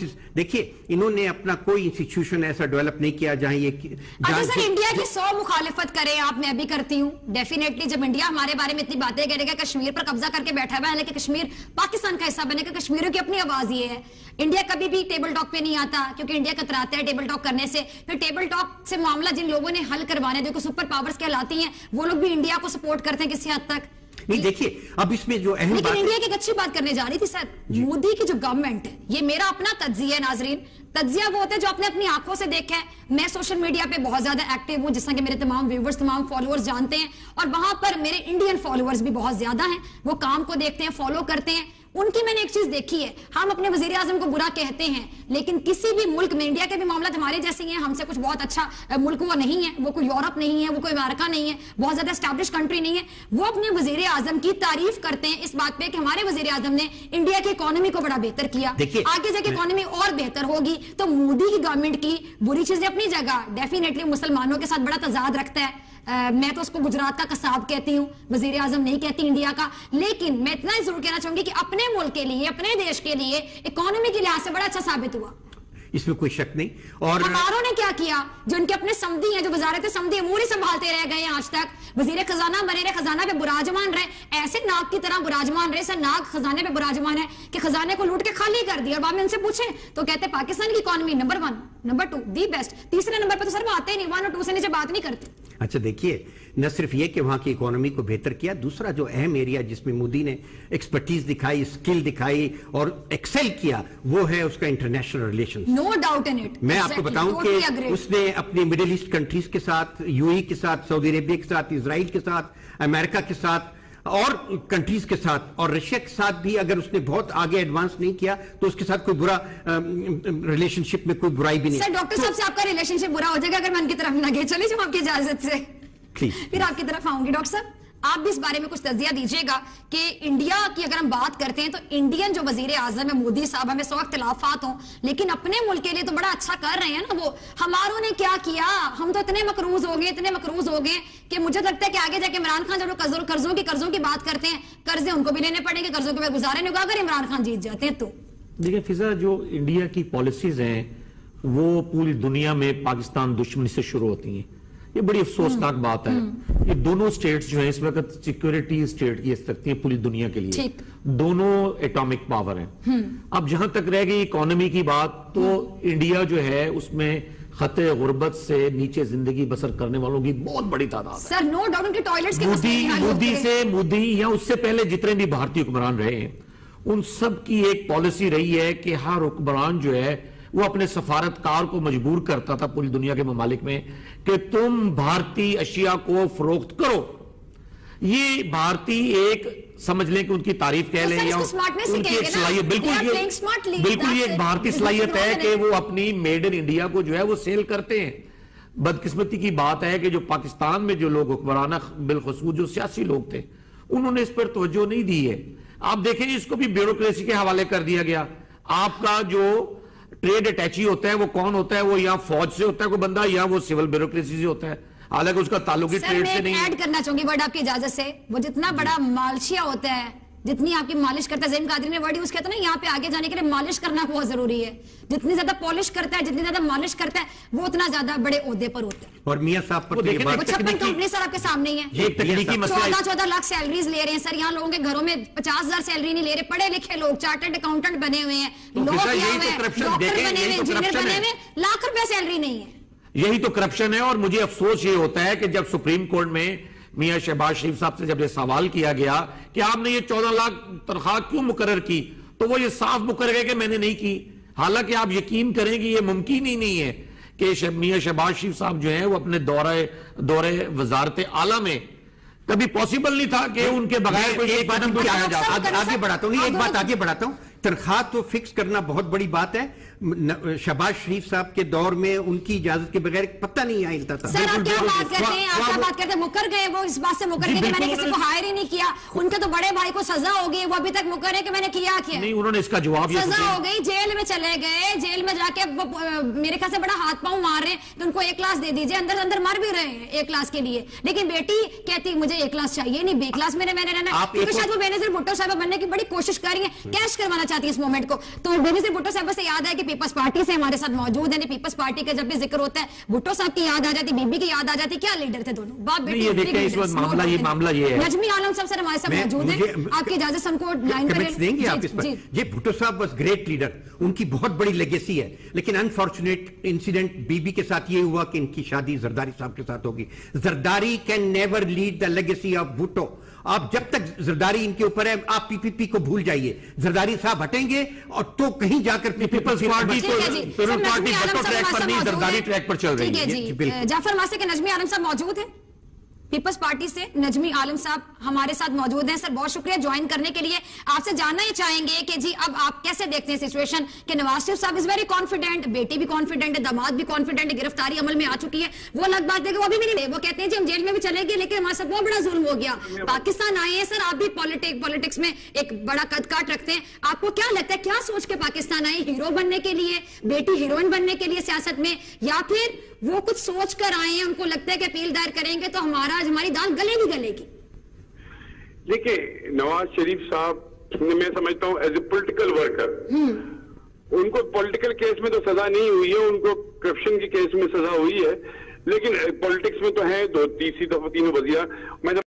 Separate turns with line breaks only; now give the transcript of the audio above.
Forces, देखिए इन्होंने अपना कोई इंस्टीट्यूशन ऐसा डेवलप नहीं किया जहां ये
अच्छा सर, इंडिया की 100 मुखालिफत करें आप, मैं भी करती हूँ डेफिनेटली। जब इंडिया हमारे बारे में इतनी बातें करेगा, कश्मीर पर कब्जा करके बैठा हुआ है, लेकिन कश्मीर पाकिस्तान का हिस्सा बनेगा, कश्मीरियों की अपनी आवाज ये है। इंडिया कभी भी टेबल टॉक पे नहीं आता, क्योंकि इंडिया कतराता है टेबल टॉक करने से। फिर टेबल टॉक से मामला जिन लोगों ने हल करवाने, जो सुपर पावर्स कहलाती हैं, वो लोग भी इंडिया को सपोर्ट करते हैं किसी हद तक।
नहीं देखिए, अब इसमें जो अहम
लेकिन इंडिया की एक अच्छी बात करने जा रही थी सर, मोदी की जो गवर्नमेंट है, ये मेरा अपना तज्जिया है नाजरीन, तज्जिया वो होता है जो आपने अपनी आंखों से देखा है। मैं सोशल मीडिया पे बहुत ज्यादा एक्टिव हूं, जिस तरह के मेरे तमाम व्यूवर्स, तमाम फॉलोअर्स जानते हैं, और वहां पर मेरे इंडियन फॉलोअर्स भी बहुत ज्यादा हैं। वो काम को देखते हैं, फॉलो करते हैं। उनकी मैंने एक चीज देखी है, हम अपने वजीर आजम को बुरा कहते हैं, लेकिन किसी भी मुल्क में, इंडिया के भी मामला हमारे जैसे ही हैं, हमसे कुछ बहुत अच्छा मुल्क वो नहीं है, वो कोई यूरोप नहीं है, वो कोई अमेरिका नहीं है, बहुत ज्यादा एस्टैब्लिश कंट्री नहीं है। वो अपने वजीर आजम की तारीफ करते हैं इस बात पे कि हमारे वजीर आजम ने इंडिया की इकोनॉमी को बड़ा बेहतर किया, आगे जाके इकोनॉमी और बेहतर होगी। तो मोदी की गवर्नमेंट की बुरी चीजें अपनी जगह, डेफिनेटली मुसलमानों के साथ बड़ा तजाद रखता है। मैं तो उसको गुजरात का कसाब कहती हूँ, वजीर आजम नहीं कहती इंडिया का। लेकिन मैं इतना ही जरूर कहना चाहूंगी कि अपने मुल्क के लिए, अपने देश के लिए, इकोनॉमी के लिहाज से बड़ा अच्छा साबित हुआ,
इसमें कोई शक नहीं। और
हमारों ने क्या किया, जो इनके अपने समधी हैं, जो वजारत समधी अमूरी संभालते रह गए आज तक, वजीर खजाना बने रहे, खजाना पे बुराजमान रहे, ऐसे नाग की तरह बुराजमान रहे, सर नाग खजाने पे बुराजमान है कि खजाने को लूट के खाली कर दिया। और बाद में उनसे पूछे तो कहते पाकिस्तान की economy number 1, number 2 the best, तीसरे नंबर पर तो सर वो आते ही नहीं, 1 और 2 से नीचे बात नहीं करते।
अच्छा देखिए, न सिर्फ ये कि वहां की इकोनॉमी को बेहतर किया, दूसरा जो अहम एरिया जिसमें मोदी ने एक्सपर्टीज दिखाई, स्किल दिखाई और एक्सेल किया, वो है उसका international relations.
No doubt in it.
मैं आपको बताऊं कि उसने अपनी मिडिल ईस्ट कंट्रीज के साथ, यूएई के साथ, सऊदी अरेबिया के साथ, इजराइल के साथ, अमेरिका के साथ और कंट्रीज के साथ और रशिया के साथ भी अगर उसने बहुत आगे एडवांस नहीं किया तो उसके साथ कोई बुरा रिलेशनशिप में कोई बुराई भी नहीं।
सर डॉक्टर साहब से आपका रिलेशनशिप बुरा हो जाएगा अगर मैं उनकी तरफ ना गए। चलिए जो आपकी इजाजत से फिर आपकी तरफ आऊंगी। डॉक्टर साहब आप भी इस बारे में कुछ तज्जिया दीजिएगा कि इंडिया की अगर हम बात करते हैं तो इंडियन जो वजीर आजम है मोदी साहब, हमें 100 इख्तिलाफात हों, लेकिन अपने मुल्क के लिए तो बड़ा अच्छा कर रहे हैं ना। वो हमारों ने क्या किया, हम तो इतने मकरूज हो गए कि मुझे लगता है कि आगे जाके इमरान खान जब कर्जों की बात करते हैं, कर्जे उनको भी लेने पड़ेंगे, कर्जों के गुजारे नहीं होगा अगर इमरान खान जीत जाते हैं तो।
देखिए फिजा, जो इंडिया की पॉलिसीज हैं वो पूरी दुनिया में पाकिस्तान दुश्मनी से शुरू होती हैं। ये बड़ी अफसोसनाक बात है। ये दोनों स्टेट्स जो हैं इस वक्त सिक्योरिटी स्टेट की सकती है पूरी दुनिया के लिए, दोनों एटॉमिक पावर हैं। अब जहां तक रह गई इकोनॉमी की बात, तो इंडिया जो है उसमें खतरे गुर्बत से नीचे जिंदगी बसर करने वालों की बहुत बड़ी तादाद है।
सर नो डाउट उनके टॉयलेट्स के
मोदी या उससे पहले जितने भी भारतीय हुक्मरान रहे हैं, उन सब की एक पॉलिसी रही है कि हर हुक्मरान जो है वो अपने सफारतकार को मजबूर करता था पूरी दुनिया के ममालिक में कि तुम भारतीय अशिया को फरोख्त करो। ये भारतीय एक समझ लें कि उनकी तारीफ कह लें या उनकी एक सलाहियत, बिल्कुल ये एक भारतीय सलाहियत है कि वो अपनी मेड इन इंडिया को जो है वो सेल करते हैं। बदकिस्मती की बात है कि जो पाकिस्तान में जो लोग हुक्मराना बिलखुसूस जो सियासी लोग थे, उन्होंने इस पर तवज्जो नहीं दी है। आप देखें इसको भी ब्यूरोक्रेसी के हवाले कर दिया गया। आपका जो ट्रेड अटैची होता है वो कौन होता है, वो या फौज से होता है कोई बंदा या वो सिविल ब्यूरोक्रेसी से होता है, हालांकि उसका ताल्लुक ट्रेड से नहीं है।
ऐड करना चाहूंगी वर्ड आपकी इजाजत से, वो जितना बड़ा मालशिया होता है, जितनी आपकी मालिश करता है, ज़ैम कादरी ने वर्ड यूज किया था ना, यहाँ पे आगे जाने के लिए मालिश करना बहुत जरूरी है। जितनी ज्यादा पॉलिश करता है, जितनी ज्यादा मालिश करता है, वो उतना ज्यादा बड़े ओहदे पर होते हैं।
और मियां साहब पर
56 कंपनी सर आपके सामने ही है, 14 लाख सैलरीज ले रहे हैं सर। यहाँ लोगों के घरों में 50,000 सैलरी नहीं ले रहे, पढ़े लिखे लोग, चार्टर्ड अकाउंटेंट बने हुए हैं, डॉक्टर बने हुए, इंजीनियर बने हुए, लाख रुपए सैलरी नहीं है।
यही तो करप्शन है। और मुझे अफसोस ये होता है कि जब सुप्रीम कोर्ट में मियां शहबाज शरीफ साहब से जब ये सवाल किया गया कि आपने ये 14 लाख तनख्वाह क्यों मुकर्रर की, तो वो ये साफ मुकर्रर है कि मैंने नहीं की। हालांकि आप यकीन करें कि ये मुमकिन ही नहीं है कि मियां शहबाज शरीफ साहब जो है वो अपने दौरे वजारत आला में कभी पॉसिबल नहीं था कि उनके बगैर कोई एक कदम उठाया जाता।
आगे बढ़ाता हूँ, एक बात आगे बढ़ाता हूँ। तनख्वाह तो फिक्स करना बहुत बड़ी बात है। शहबाज शरीफ साहब के दौर में उनकी इजाजत के बगैर पता नहीं हिलता था।
सर आप क्या बात करते हैं, आप क्या बात करते हैं, मुकर गए वो इस बात से मुकर गए कि मैंने किसी को हायर ही नहीं किया। उनके तो बड़े भाई को सजा हो गई, वो अभी तक मुकर है कि मैंने किया
नहीं। उन्होंने इसका जवाब
सजा हो गई, जेल में चले गए, जेल में जाके मेरे ख्याल से बड़ा हाथ पांव मार रहे हैं कि उनको A क्लास दे दीजिए, अंदर अंदर मर भी रहे हैं A क्लास के लिए। लेकिन बेटी कहती मुझे A क्लास चाहिए नहीं, B क्लास मैंने रहना, क्योंकि शायद वो बेनजीर भुट्टो साहब बनने की बड़ी कोशिश कर रही है, कैश करवाना चाहती है इस मोमेंट को। तो बेनजीर भुट्टो साहब से याद है कि पीपल्स पार्टी से हमारे साथ मौजूद है, पीपल्स पार्टी का जब भी जिक्र होता है भुट्टो साहब की याद आ जाती, बीबी की याद आ जाती। क्या लीडर थे दोनों, बाप बेटी।
ये देखिए इस वक्त मामला ये है।
नजमी आलम साहब सर हमारे साथ मौजूद है, आपकी इजाजत हमको लाइन पर
देंगे आप इस पर। जी, भुट्टो साहब वाज ग्रेट लीडर, उनकी बहुत बड़ी लेगेसी है, लेकिन अनफॉर्चुनेट इंसिडेंट बीबी के साथ ये हुआ कि इनकी शादी जरदारी साहब के साथ होगी। Zardari can never lead the legacy of Bhutto. आप जब तक जरदारी इनके ऊपर है, आप पीपीपी को भूल जाइए, जरदारी साहब हटेंगे और तो कहीं जाकर
पीपल्स पार्टी भुट्टो ट्रैक पर नहीं, जरदारी ट्रैक पर चल रही है।
जाफर मासे के नजमी आलम साहब मौजूद है पीपल्स पार्टी से, नजमी आलम साहब हमारे साथ मौजूद हैं। सर बहुत शुक्रिया ज्वाइन करने के लिए। आपसे जानना ही चाहेंगे कि जी अब आप कैसे देखते हैं सिचुएशन कि नवाज शरीफ साहब इज वेरी कॉन्फिडेंट, बेटी भी कॉन्फिडेंट है, दामाद भी कॉन्फिडेंट है, गिरफ्तारी अमल में आ चुकी है। वो अलग बात है कि वो अभी भी नहीं, वो कहते हैं जी हम जेल में भी चलेंगे लेकिन हमारे साथ बहुत बड़ा जुल्म हो गया। पाकिस्तान आए हैं सर, आप भी पॉलिटिक्स में एक बड़ा कद काट रखते हैं, आपको क्या लगता है क्या सोच के पाकिस्तान आए, हीरो बनने के लिए, बेटी हीरोइन बनने के लिए सियासत में, या फिर वो कुछ सोच कर आए हैं, उनको लगता है कि अपील दायर करेंगे तो हमारी दाल गलेगी?
देखिए नवाज शरीफ साहब मैं समझता हूं एज ए पॉलिटिकल वर्कर, उनको पॉलिटिकल केस में तो सजा नहीं हुई है, उनको करप्शन के केस में सजा हुई है, लेकिन पॉलिटिक्स में तो है 2 तीसरी दफा 3 वजिया। मैं